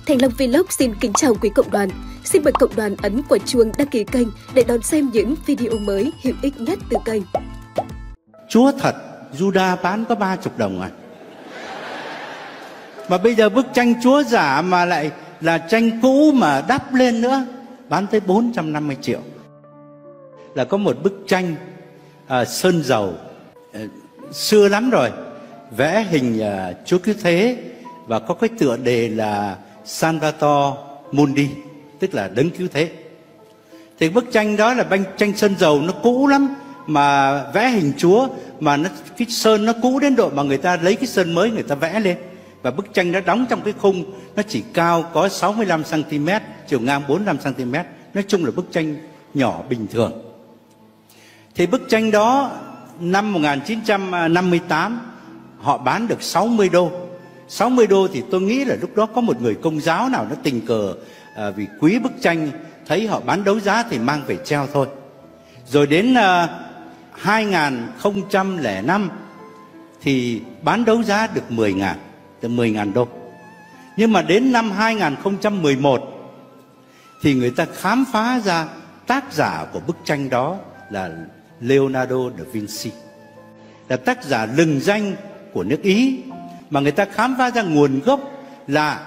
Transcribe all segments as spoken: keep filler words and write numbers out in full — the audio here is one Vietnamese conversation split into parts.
Thành Long Vlog xin kính chào quý cộng đoàn. Xin mời cộng đoàn ấn quả chuông đăng ký kênh để đón xem những video mới hữu ích nhất từ kênh. Chúa thật, Judas bán có ba chục đồng à? Mà bây giờ bức tranh Chúa giả mà lại là tranh cũ mà đắp lên nữa, bán tới bốn trăm năm mươi triệu. Là có một bức tranh à, sơn dầu à, xưa lắm rồi, vẽ hình à, Chúa Cứu Thế và có cái tựa đề là Salvator Mundi, tức là Đấng Cứu Thế. Thì bức tranh đó là bức tranh sơn dầu, nó cũ lắm, mà vẽ hình Chúa mà nó cái sơn nó cũ đến độ mà người ta lấy cái sơn mới người ta vẽ lên. Và bức tranh nó đóng trong cái khung, nó chỉ cao có sáu mươi lăm xăng ti mét, chiều ngang bốn mươi lăm xăng ti mét. Nói chung là bức tranh nhỏ bình thường. Thì bức tranh đó năm một nghìn chín trăm năm mươi tám họ bán được sáu mươi đô. sáu mươi đô thì tôi nghĩ là lúc đó có một người Công giáo nào nó tình cờ à, vì quý bức tranh, thấy họ bán đấu giá thì mang về treo thôi. Rồi đến à, hai nghìn không trăm lẻ năm thì bán đấu giá được mười ngàn, được mười ngàn đô. Nhưng mà đến năm hai nghìn không trăm mười một thì người ta khám phá ra tác giả của bức tranh đó là Leonardo da Vinci, là tác giả lừng danh của nước Ý. Mà người ta khám phá ra nguồn gốc là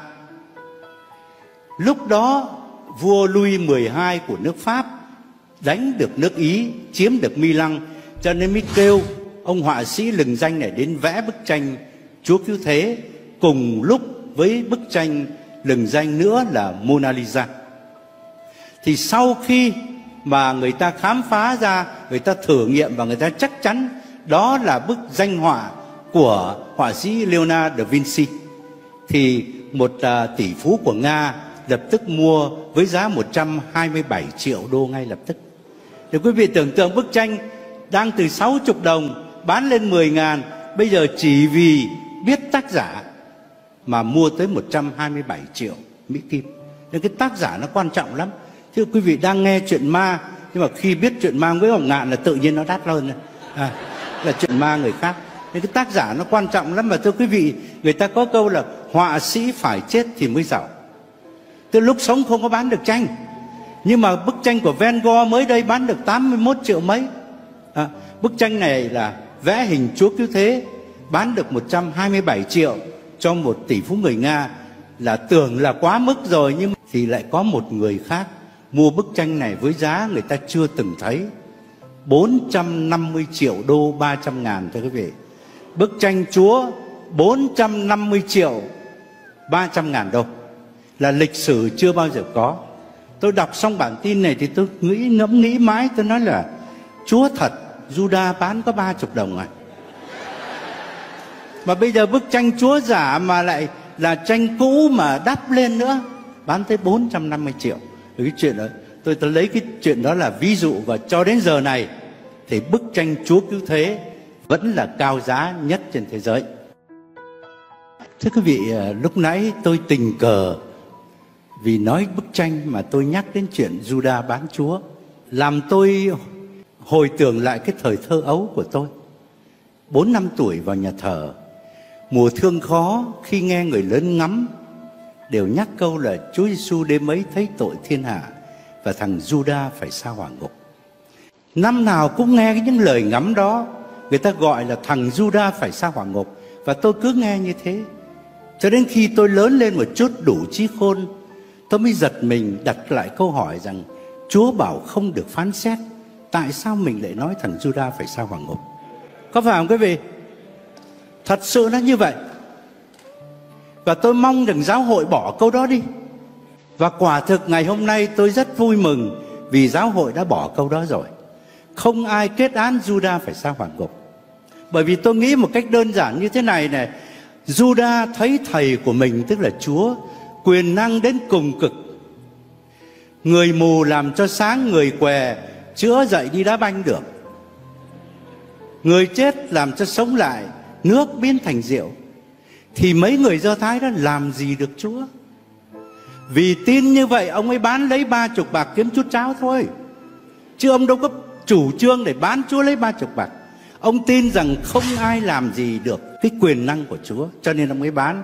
lúc đó vua Louis mười hai của nước Pháp đánh được nước Ý, chiếm được Milan, cho nên mới kêu ông họa sĩ lừng danh này đến vẽ bức tranh Chúa Cứu Thế cùng lúc với bức tranh lừng danh nữa là Mona Lisa. Thì sau khi mà người ta khám phá ra, người ta thử nghiệm và người ta chắc chắn đó là bức danh họa của họa sĩ Leonardo da Vinci, thì một uh, tỷ phú của Nga lập tức mua với giá một trăm hai mươi bảy triệu đô ngay lập tức. Thì quý vị tưởng tượng bức tranh đang từ sáu mươi đồng bán lên mười ngàn, bây giờ chỉ vì biết tác giả mà mua tới một trăm hai mươi bảy triệu Mỹ Kim. Nên cái tác giả nó quan trọng lắm. Chứ quý vị đang nghe chuyện ma, nhưng mà khi biết chuyện ma với Hồng Ngạn là tự nhiên nó đắt hơn. À, là chuyện ma người khác. Nên cái tác giả nó quan trọng lắm. Mà thưa quý vị, người ta có câu là họa sĩ phải chết thì mới giàu. Từ lúc sống không có bán được tranh. Nhưng mà bức tranh của Van Gogh mới đây bán được tám mươi mốt triệu mấy. À, bức tranh này là vẽ hình Chúa Cứu Thế, bán được một trăm hai mươi bảy triệu cho một tỷ phú người Nga, là tưởng là quá mức rồi. Nhưng thì lại có một người khác mua bức tranh này với giá người ta chưa từng thấy, bốn trăm năm mươi triệu đô, ba trăm ngàn thưa quý vị. Bức tranh Chúa bốn trăm năm mươi triệu, ba trăm ngàn đô, là lịch sử chưa bao giờ có. Tôi đọc xong bản tin này thì tôi nghĩ ngẫm nghĩ mãi, tôi nói là Chúa thật, Judas bán có ba chục đồng à? Mà bây giờ bức tranh Chúa giả mà lại là tranh cũ mà đắp lên nữa, bán tới bốn trăm năm mươi triệu. Cái chuyện đó, tôi, tôi lấy cái chuyện đó là ví dụ, và cho đến giờ này thì bức tranh Chúa Cứu Thế vẫn là cao giá nhất trên thế giới. Thưa quý vị, lúc nãy tôi tình cờ vì nói bức tranh mà tôi nhắc đến chuyện Judas bán Chúa, làm tôi hồi tưởng lại cái thời thơ ấu của tôi. Bốn năm tuổi vào nhà thờ, mùa thương khó khi nghe người lớn ngắm đều nhắc câu là Chúa Giêsu đêm ấy thấy tội thiên hạ và thằng Judas phải sa hỏa ngục. Năm nào cũng nghe những lời ngắm đó, người ta gọi là thằng Judas phải sa hỏa ngục, và tôi cứ nghe như thế. Cho đến khi tôi lớn lên một chút đủ trí khôn, tôi mới giật mình đặt lại câu hỏi rằng Chúa bảo không được phán xét, tại sao mình lại nói thằng Judas phải sa hỏa ngục? Có phải không quý vị? Thật sự nó như vậy. Và tôi mong rằng giáo hội bỏ câu đó đi. Và quả thực ngày hôm nay tôi rất vui mừng vì giáo hội đã bỏ câu đó rồi. Không ai kết án Judas phải sa hỏa ngục. Bởi vì tôi nghĩ một cách đơn giản như thế này này, Judas thấy thầy của mình, tức là Chúa, quyền năng đến cùng cực. Người mù làm cho sáng, người què chữa dậy đi đá banh được. Người chết làm cho sống lại, nước biến thành rượu. Thì mấy người Do Thái đó làm gì được Chúa? Vì tin như vậy ông ấy bán lấy ba chục bạc kiếm chút cháo thôi. Chứ ông đâu có chủ trương để bán Chúa lấy ba chục bạc. Ông tin rằng không ai làm gì được cái quyền năng của Chúa, cho nên ông ấy bán.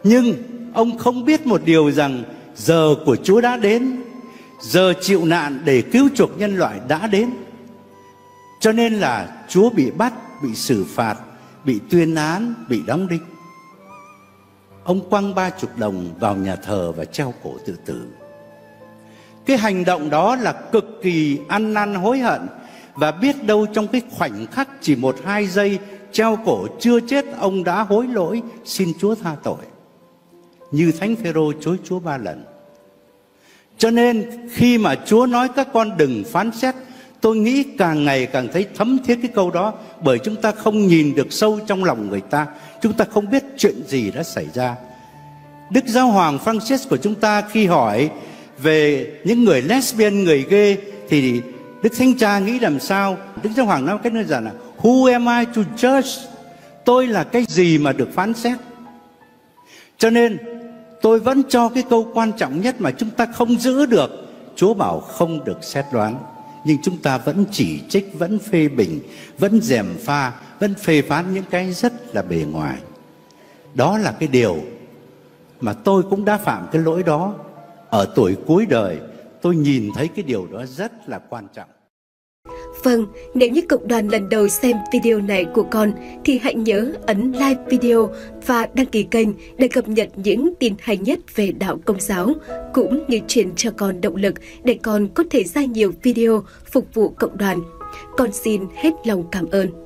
Nhưng ông không biết một điều rằng giờ của Chúa đã đến, giờ chịu nạn để cứu chuộc nhân loại đã đến. Cho nên là Chúa bị bắt, bị xử phạt, bị tuyên án, bị đóng đinh. Ông quăng ba chục đồng vào nhà thờ và treo cổ tự tử. Cái hành động đó là cực kỳ ăn năn hối hận. Và biết đâu trong cái khoảnh khắc chỉ một hai giây treo cổ chưa chết, ông đã hối lỗi xin Chúa tha tội, như Thánh Phêrô chối Chúa ba lần. Cho nên khi mà Chúa nói các con đừng phán xét, tôi nghĩ càng ngày càng thấy thấm thiết cái câu đó. Bởi chúng ta không nhìn được sâu trong lòng người ta, chúng ta không biết chuyện gì đã xảy ra. Đức Giáo hoàng Francis của chúng ta khi hỏi về những người lesbian, người gay, thì Đức Thánh Cha nghĩ làm sao? Đức Giáo hoàng nói cách đơn giản là Who am I to judge? Tôi là cái gì mà được phán xét? Cho nên tôi vẫn cho cái câu quan trọng nhất mà chúng ta không giữ được. Chúa bảo không được xét đoán, nhưng chúng ta vẫn chỉ trích, vẫn phê bình, vẫn gièm pha, vẫn phê phán những cái rất là bề ngoài. Đó là cái điều mà tôi cũng đã phạm cái lỗi đó. Ở tuổi cuối đời, tôi nhìn thấy cái điều đó rất là quan trọng. Vâng, nếu như cộng đoàn lần đầu xem video này của con thì hãy nhớ ấn like video và đăng ký kênh để cập nhật những tin hay nhất về đạo Công giáo, cũng như truyền cho con động lực để con có thể ra nhiều video phục vụ cộng đoàn. Con xin hết lòng cảm ơn.